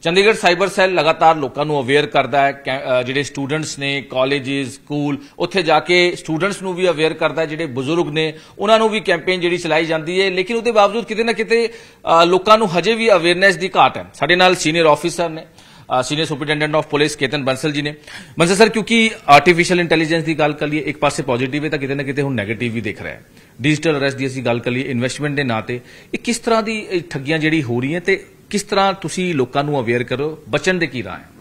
Chandigarh cyber cell ਲਗਾਤਾਰ ਲੋਕਾਂ ਨੂੰ ਅਵੇਅਰ ਕਰਦਾ ਹੈ। ਜਿਹੜੇ ਸਟੂਡੈਂਟਸ ਨੇ ਕਾਲਜਿਸ ਸਕੂਲ ਉੱਥੇ ਜਾ ਕੇ ਸਟੂਡੈਂਟਸ ਨੂੰ ਵੀ ਅਵੇਅਰ ਕਰਦਾ ਹੈ। ਜਿਹੜੇ ਬਜ਼ੁਰਗ ਨੇ ਉਹਨਾਂ ਨੂੰ ਵੀ ਕੈਂਪੇਨ ਜਿਹੜੀ ਚਲਾਈ ਜਾਂਦੀ ਹੈ, ਲੇਕਿਨ ਉਹਦੇ ਬਾਵਜੂਦ ਕਿਤੇ ਨਾ ਕਿਤੇ ਲੋਕਾਂ ਨੂੰ ਹਜੇ ਵੀ ਅਵੇਅਰਨੈਸ ਦੀ ਘਾਟ ਹੈ। ਸਾਡੇ ਨਾਲ ਸੀਨੀਅਰ ਆਫੀਸਰ ਨੇ, senior superintendent of police Ketan Bansal ji ने। बंसल सर, क्योंकि आर्टिफिशियल इंटैलीजेंस की गल करिए, एक पासे पॉजिटिव है तो किते ना किते हुण नैगेटिव भी दिख रहा है। डिजिटल अरेस्ट की असीं गल करिए इन्वेस्टमेंट के नाँ ते किस तरह की ठगियां जिहड़ी हो रही हैं ते किस तरह तुसीं लोकां नूं अवेयर करो, बचण दे की राह है?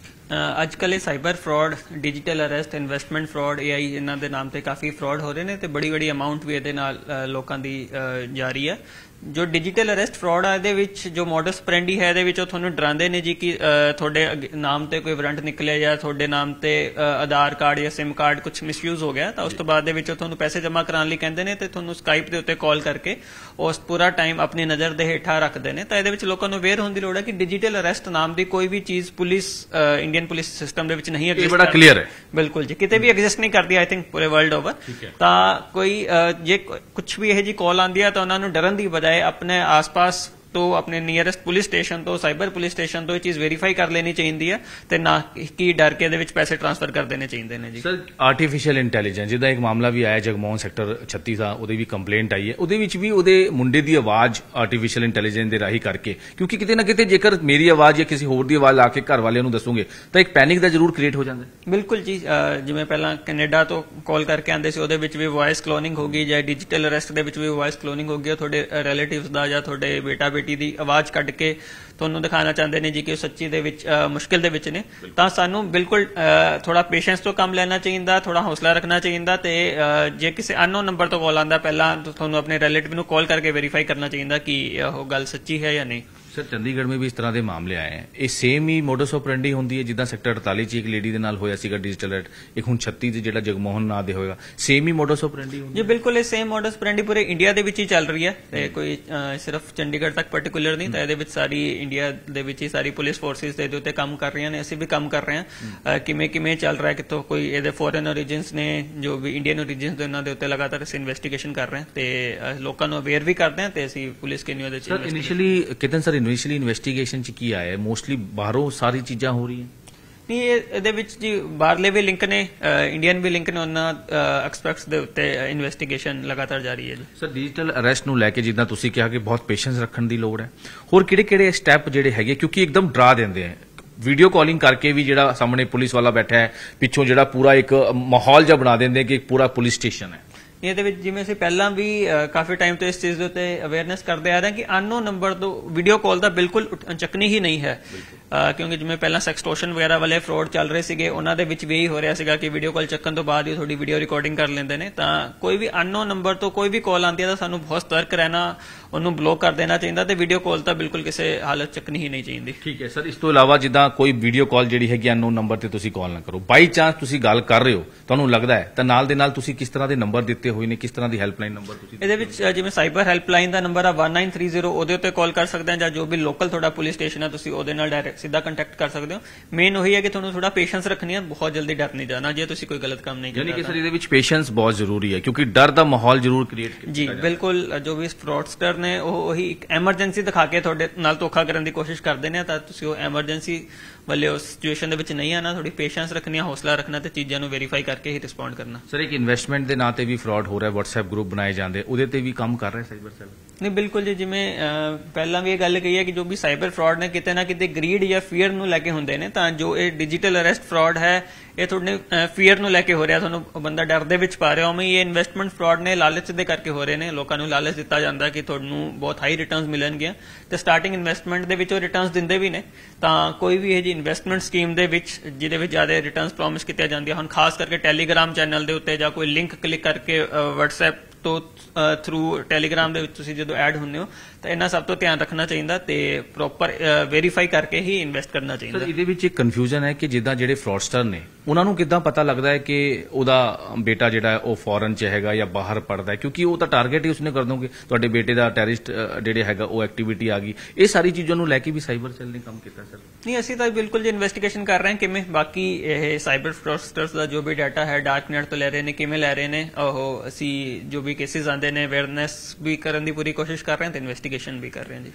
अजकल cyber fraud, digital arrest, investment fraud, AI इन्हां दे नाम ते काफ़ी फ्रॉड हो रहे हैं ते बड़ी अमाउंट भी इहदे नाल लोकां दी जा रही है। जो डिजिटल अरेस्ट फ्रॉड है इहदे जो मॉडस ऑपरेंडी है इहदे तुहानूं डरांदे ने जी कि तुहाडे नाम ते कोई वारंट निकले या तुहाडे नाम ते आधार कार्ड या सिम कार्ड कुछ मिसयूज हो गया तो उस तो बाद दे विच तुहानूं पैसे जमा कराने लई कहंदे ने ते तुहानूं स्काइप दे उत्ते कॉल करके उस पूरा टाइम अपनी नज़र दे हेठा रखते हैं। तो इहदे विच लोकां नूं अवेयर होण दी लोड़ है कि डिजिटल अरेस्ट नाम की कोई भी चीज़ पुलिस इंडियन पुलिस सिस्टम दे विच नहीं है। बड़ा क्लीयर है, बिल्कुल जी, किते भी एग्जिस्ट नहीं करती आई थिंक पूरे वर्ल्ड ओवर। तो कोई जे कुछ भी यह जी कॉल आती है तो उन्होंने डरन की बजाय अपने आसपास तो अपने नीयरेस्ट पुलिस स्टेशन तो साइबर पुलिस स्टेशन तो ये चीज़ वेरीफाई कर लेनी चाहिए ते ना कि डर के पैसे ट्रांसफर कर देने चाहिए ने जी। सर, आर्टिफिशियल इंटैलीजेंस जिदा एक मामला भी आया जगमोहन सैक्टर 36 का, उहदे भी कंप्लेंट आई है, उहदे विच भी उहदे मुंडे दी आवाज़ आर्टिफिशियल इंटैलीजेंस दे राही करके, क्योंकि किते ना किते जेकर मेरी आवाज़ या किसी होर दी आवाज़ ला के घर वालियां नूं दसोगे तो एक पैनिक दा जरूर क्रिएट हो जाता है। बिल्कुल जी, जिवें पहला कैनेडा तो कॉल करके आंदे सी, उहदे विच भी वॉइस क्लोनिंग हो गई, या डिजिटल अरेस्ट दे विच भी वॉइस क्लोनिंग हो गई, तुहाडे रिलेटिव्स दा या तुहाडे बेटा बेटी दी आवाज़ कढ़ के ਤੁਹਾਨੂੰ ਦਿਖਾਣਾ ਚਾਹੁੰਦੇ ਨੇ ਜੀ ਕਿ ਉਹ ਸੱਚੀ ਦੇ ਵਿੱਚ ਮੁਸ਼ਕਿਲ ਦੇ ਵਿੱਚ ਨੇ। ਤਾਂ ਸਾਨੂੰ ਬਿਲਕੁਲ ਥੋੜਾ ਪੇਸ਼ੈਂਸ ਤੋਂ ਕੰਮ ਲੈਣਾ ਚਾਹੀਦਾ, ਥੋੜਾ ਹੌਸਲਾ ਰੱਖਣਾ ਚਾਹੀਦਾ ਤੇ ਜੇ ਕਿਸੇ ਅਨਨੋਨ ਨੰਬਰ ਤੋਂ ਕਾਲ ਆਉਂਦਾ ਪਹਿਲਾਂ ਤੁਹਾਨੂੰ ਆਪਣੇ ਰਿਲੇਟਿਵ ਨੂੰ ਕਾਲ ਕਰਕੇ ਵੈਰੀਫਾਈ ਕਰਨਾ ਚਾਹੀਦਾ ਕਿ ਉਹ ਗੱਲ ਸੱਚੀ ਹੈ ਜਾਂ नहीं। सर, चंडीगढ़ में भी इस तरह के मामले आए हैं, ये सेम ही मोडस ऑपरेंडी होंदी है जिदा सैक्टर 48 एक लेडी दे नाल होया सीगा डिजिटल अरेस्ट, एक हुण 36 जिहड़ा जगमोहन नाम दे होएगा, सेम ही मोडस ऑपरेंडी होंदी जी? बिल्कुल ये सेम मोडस ऑपरेंडी पूरे इंडिया दे विच ही चल रही है ते कोई सिर्फ चंडीगढ़ तक पर्टिकुलर नहीं। तो इहदे विच सारी इंडिया दे विच ही सारी पुलिस फोर्सिस दे उत्ते काम कर रही ने, असीं भी काम कर रहे हैं किवें चल रहा है, कितों कोई इहदे फॉरेन ओरिजिन्स ने जो भी इंडियन ओरिजिन्स दे उन्हां दे उत्ते लगातार असीं इन्वेस्टिगेशन कर रहे हैं ते लोकां नूं अवेयर भी करदे हैं ते असीं पुलिस के नियो दे sir initially Ketan sir initially investigation च की आया है, मोस्टली बाहरों सारी चीज़ां हो रही हैं नहीं ਇਹਦੇ ਵਿੱਚ ਜੀ ਬਾਹਰਲੇ ਵੀ ਲਿੰਕ ਨੇ, ਇੰਡੀਅਨ ਵੀ ਲਿੰਕ ਨੇ, ਉਹਨਾਂ ਐਕਸਪੈਕਟਸ ਦੇ ਉੱਤੇ ਇਨਵੈਸਟੀਗੇਸ਼ਨ ਲਗਾਤਾਰ ਜਾਰੀ ਹੈ ਜੀ। ਸਰ, ਡਿਜੀਟਲ ਅਰੈਸਟ ਨੂੰ ਲੈ ਕੇ ਜਿੱਦਾਂ ਤੁਸੀਂ ਕਿਹਾ ਕਿ ਬਹੁਤ ਪੇਸ਼ੈਂਸ ਰੱਖਣ ਦੀ ਲੋੜ ਹੈ, ਹੋਰ ਕਿਹੜੇ ਸਟੈਪ ਜਿਹੜੇ ਹੈਗੇ, ਕਿਉਂਕਿ ਇੱਕਦਮ ਡਰਾ ਦਿੰਦੇ ਹੈ ਵੀਡੀਓ ਕਾਲਿੰਗ ਕਰਕੇ ਵੀ, ਜਿਹੜਾ ਸਾਹਮਣੇ ਪੁਲਿਸ ਵਾਲਾ ਬੈਠਾ ਹੈ ਪਿੱਛੋਂ ਜਿਹੜਾ ਪੂਰਾ ਇੱਕ ਮਾਹੌਲ ਜਿਹਾ ਬਣਾ ਦਿੰਦੇ ਕਿ ਪੂਰਾ ਪੁਲਿਸ ਸਟੇਸ਼ਨ ਹੈ। ਇਹਦੇ ਵਿੱਚ ਜਿਵੇਂ ਅਸੀਂ ਪਹਿਲਾਂ ਵੀ ਕਾਫੀ ਟਾਈਮ ਤੋਂ ਇਸ ਚੀਜ਼ ਦੇ ਉੱਤੇ ਅਵੇਅਰਨੈਸ ਕਰਦੇ ਆ ਰਹੇ ਹਾਂ ਕਿ ਅਨਨੋਨ ਨੰਬਰ ਤੋਂ ਵੀਡੀਓ ਕਾਲ ਦਾ ਬਿਲਕੁਲ ਚੱਕਣੀ ਹੀ ਨਹੀਂ ਹੈ, ਕਿਉਂਕਿ ਜਿਵੇਂ ਪਹਿਲਾਂ ਸੈਕਸਟੋਸ਼ਨ ਵਗੈਰਾ ਵਾਲੇ ਫਰੋਡ ਚੱਲ ਰਹੇ ਸੀਗੇ, ਉਹਨਾਂ ਦੇ ਵਿੱਚ ਵੀ ਇਹੀ ਹੋ ਰਿਹਾ ਸੀਗਾ ਕਿ ਵੀਡੀਓ ਕਾਲ ਚੱਕਣ ਤੋਂ ਬਾਅਦ ਹੀ ਤੁਹਾਡੀ ਵੀਡੀਓ ਰਿਕਾਰਡਿੰਗ ਕਰ ਲੈਂਦੇ ਨੇ। ਤਾਂ ਕੋਈ ਵੀ ਅਨਨੋਨ ਨੰਬਰ ਤੋਂ ਕੋਈ ਵੀ ਕਾਲ ਆਉਂਦੀ ਹੈ ਤਾਂ ਸਾਨੂੰ ਬਹੁਤ ਸਤਰਕ ਰਹਿਣਾ, ਉਹਨੂੰ ਬਲੌਕ ਕਰ ਦੇਣਾ ਚਾਹੀਦਾ ਤੇ ਵੀਡੀਓ ਕਾਲ ਤਾਂ ਬਿਲਕੁਲ ਕਿਸੇ ਹਾਲਤ ਚੱਕਣੀ ਹੀ ਨਹੀਂ ਚਾਹੀਦੀ। ਠੀਕ ਹੈ ਸਰ, ਇਸ ਤੋਂ ਇਲਾਵਾ ਜਿੱਦਾਂ ਕੋਈ ਵੀਡੀਓ ਕਾਲ ਜਿਹੜੀ ਹੈਗੀ ਅਨਨੋਨ ਨੰਬਰ ਤੇ ਤੁਸੀਂ ਕਾਲ ਨਾ ਕਰੋ, ਬਾਈ ਚਾਂਸ ਤੁਸੀਂ ਗੱਲ ਕਰ ਰਹੇ ਹੋ ਤੁਹਾਨੂੰ ਲੱਗਦਾ ਹੈ ਤਾਂ ਨਾਲ ਦੇ ਨਾਲ ਤੁਸੀਂ ਕਿਸ ਤਰ੍ਹਾਂ ਦੇ ਨੰਬਰ ਦਿੱਤੇ ਹੋਏ ਨੇ, ਕਿਸ ਤਰ੍ਹਾਂ ਦੀ ਹੈਲਪਲਾਈਨ ਨੰਬਰ ਤੁਸੀਂ? ਇਹਦੇ ਵਿੱਚ ਜਿਵੇਂ ਸਾਈਬਰ ਹੈਲਪਲਾਈਨ ਦਾ ਨੰਬਰ ਆ 1930, ਉਹਦੇ ਉੱਤੇ ਕਾਲ ਕਰ ਸਕਦੇ ਆ, ਜਾਂ ਜੋ ਵੀ ਲੋਕਲ ਤੁਹਾਡਾ ਪੁਲਿਸ ਸਟੇਸ਼ਨ ਹੈ ਤੁਸੀਂ ਉਹਦੇ ਨਾਲ ਡਾਇਰੈਕਟ ਸਿੱਧਾ ਕੰਟੈਕਟ ਕਰ ਸਕਦੇ ਹੋ। ਮੇਨ ਉਹੀ ਹੈ ਕਿ ਤੁਹਾਨੂੰ ਥੋੜਾ ਪੇਸ਼ੈਂਸ ਰੱਖਣੀ ਹੈ, ਬਹੁਤ ਜਲਦੀ ਡਰ ਨਹੀਂ ਜਾਣਾ ਜੇ ਤੁਸੀਂ ਕੋਈ ਗਲਤ ਕੰਮ ਨਹੀਂ ਕਰਨਾ। ਯਾਨੀ ਕਿ ਸਰ ਇਹਦੇ ਵਿੱਚ ਪੇਸ਼ੈਂਸ ਬਹੁਤ ਜ਼ਰੂਰੀ ਹੈ ਕਿਉਂਕਿ ਡਰ ਦਾ ਮਾਹੌਲ ਜ਼ਰੂਰ ਕ੍ਰੀਏਟ ਜੀ ਬਿਲਕੁਲ। ਜੋ ਵੀ ਫਰੋਡਸਟਰ ਨੇ ਉਹ ਉਹੀ ਇੱਕ ਐਮਰਜੈਂਸੀ ਦਿਖਾ ਕੇ ਤੁਹਾਡੇ ਨਾਲ ਧੋਖਾ ਕਰਨ ਦੀ ਕੋਸ਼ਿਸ਼ ਕਰਦੇ ਨੇ, ਤਾਂ ਤੁਸੀਂ ਉਹ ਐਮਰਜੈਂਸੀ ਵਾਲੇ ਉਸ ਸਿਚੁਏਸ਼ਨ ਦੇ ਵਿੱਚ ਨਹੀਂ ਆਣਾ, ਥੋੜੀ ਪੇਸ਼ੈਂਸ ਰੱਖਣੀ, ਹੌਸਲਾ ਰੱਖਣਾ ਤੇ ਚੀਜ਼ਾਂ ਨੂੰ ਵੈਰੀਫਾਈ ਕਰਕੇ ਹੀ ਰਿਸਪੌਂਡ ਕਰਨਾ। ਸਰ, ਇੱਕ ਇਨਵੈਸਟਮੈਂਟ ਦੇ ਨਾਂ ਤੇ ਵੀ ਫਰਾਡ ਹੋ ਰਿਹਾ, WhatsApp ਗਰੁੱਪ ਬਣਾਏ ਜਾਂਦੇ, ਉਹਦੇ ਤੇ ਵੀ ਕੰਮ ਕਰ ਰਿਹਾ ਸਾਈਬਰ ਸੈੱਲ? ਨਹੀਂ ਬਿਲਕੁਲ ਜੀ, ਜਿਵੇਂ ਪਹਿਲਾਂ ਵੀ ਇਹ ਗੱਲ ਕਹੀ ਹੈ ਕਿ ਜੋ ਵੀ ਸਾਈਬਰ ਫਰਾਡ ਨੇ ਕਿਤੇ ਨਾ ਕਿਤੇ ਗਰੀਡ ਜਾਂ ਫੀਅਰ ਨੂੰ ਲੈ ਕੇ ਹੁੰਦੇ ਨੇ, ਤਾਂ ਜੋ ਇਹ ਡਿਜੀਟਲ ਅਰੈਸਟ ਫਰਾਡ ਹੈ ਇਹ ਤੁਹਾਡੇ ਫੀਅਰ ਨੂੰ ਲੈ ਕੇ ਹੋ ਰਿਹਾ, ਤੁਹਾਨੂੰ ਬੰਦਾ ਡਰ ਦੇ ਵਿੱਚ ਪਾ ਰਿਹਾ। ਉਵੇਂ ਇਹ ਇਨਵੈਸਟਮੈਂਟ ਫਰਾਡ ਨੇ ਲਾਲਚ ਦੇ ਕਰਕੇ ਹੋ ਰਹੇ ਨੇ, ਲੋਕਾਂ ਨੂੰ ਲਾਲਚ ਦਿੱਤਾ ਜਾਂਦਾ ਕਿ ਤੁਹਾਨੂੰ ਬਹੁਤ ਹਾਈ ਰਿਟਰਨਸ ਮਿਲਣਗੇ ਤੇ ਸਟਾਰਟਿੰਗ ਇਨਵੈਸਟਮੈਂਟ ਦੇ ਵਿੱਚ ਉਹ ਰਿਟਰਨਸ ਦਿੰਦੇ ਵੀ ਨੇ। ਤਾਂ ਕੋਈ ਵੀ ਇਹ ਜੀ ਇਨਵੈਸਟਮੈਂਟ ਸਕੀਮ ਦੇ ਵਿੱਚ ਜਿਹਦੇ ਵਿੱਚ ਜ਼ਿਆਦਾ ਰਿਟਰਨਸ ਪ੍ਰੋਮਿਸ ਕੀਤੀਆਂ ਜਾਂਦੀਆਂ ਹਨ, ਖਾਸ ਕਰਕੇ ਟੈਲੀਗ੍ਰਾਮ ਚੈਨਲ ਦੇ ਉੱਤੇ ਜਾਂ ਕੋਈ ਲਿੰਕ ਕਲਿੱਕ ਕਰਕੇ WhatsApp ਤੋਂ ਥਰੂ ਟੈਲੀਗ੍ਰਾਮ ਦੇ ਵਿੱਚ ਤੁਸੀਂ ਜਦੋਂ ਐਡ ਹੁੰਦੇ ਹੋ ਤਾਂ ਇਹਨਾਂ ਸਭ ਤੋਂ ਧਿਆਨ ਰੱਖਣਾ ਚਾਹੀਦਾ ਤੇ ਪ੍ਰੋਪਰ ਵੈਰੀਫਾਈ ਕਰਕੇ ਹੀ ਇਨਵੈਸਟ ਕਰਨਾ ਚਾਹੀਦਾ। ਸਰ, ਇਹਦੇ ਵਿੱਚ ਇੱਕ ਕਨਫਿਊਜ਼ਨ ਹੈ ਕਿ ਜਿੱਦਾਂ ਜਿਹੜੇ ਫਰਾਡਸਟਰ ਨੇ ਉਹਨਾਂ ਨੂੰ ਕਿੱਦਾਂ ਪਤਾ ਲੱਗਦਾ ਹੈ ਕਿ ਉਹਦਾ ਬੇਟਾ ਜਿਹੜਾ ਉਹ ਫੋਰਨ 'ਚ ਹੈਗਾ ਜਾਂ ਬਾਹਰ ਪੜਦਾ ਹੈ, ਕਿਉਂਕਿ ਉਹ ਤਾਂ ਟਾਰਗੇਟ ਹੀ ਉਸਨੇ ਕਰ ਦੋਗੇ ਤੁਹਾਡੇ ਬੇਟੇ ਦਾ ਟੈਰਰਿਸਟ ਜਿਹੜੇ ਹੈਗਾ ਉਹ ਐਕਟੀਵਿਟੀ ਆ ਗਈ। ਇਹ ਸਾਰੀ ਚੀਜ਼ਾਂ ਨੂੰ ਲੈ ਕੇ ਵੀ ਸਾਈਬਰ ਸੈੱਲ ਨੇ ਕੰਮ ਕੀਤਾ ਸਰ? ਨਹੀਂ, ਅਸੀਂ ਤਾਂ ਬਿਲਕੁਲ ਜੀ ਇਨਵੈਸਟੀਗੇਸ਼ਨ ਕਰ ਰਹੇ ਹਾਂ ਕਿਵੇਂ ਬਾਕੀ ਇਹ ਸਾਈਬਰ ਫਰਾਡਸਟਰਸ ਦਾ ਜੋ ਵੀ ਡਾਟਾ ਹੈ ਡਾਰਕਨੈਟ ਤੋਂ ਲੈ ਰਹੇ ਨੇ, ਕਿਵੇਂ ਲੈ ਰਹੇ ਨੇ, ਉਹ ਅਸੀਂ ਜੋ ਵੀ ਕੇਸਿਸ ਆਉਂਦੇ ਨੇ ਅਵੇਅਰਨੈਸ ਵੀ ਕਰਨ ਦੀ ਪੂਰੀ ਕੋਸ਼ਿਸ਼ ਕਰ ਰਹੇ ਹਾਂ ਤੇ ਇਨਵੈਸਟੀਗੇਸ਼ਨ ਵੀ ਕਰ ਰਹੇ ਹਾਂ ਜੀ।